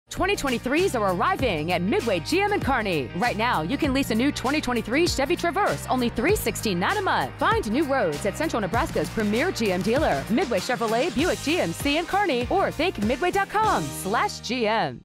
2023s are arriving at Midway GM and Kearney. Right now, you can lease a new 2023 Chevy Traverse, only $316.9 a month. Find new roads at Central Nebraska's premier GM dealer, Midway Chevrolet, Buick GMC and Kearney, or think midway.com/GM.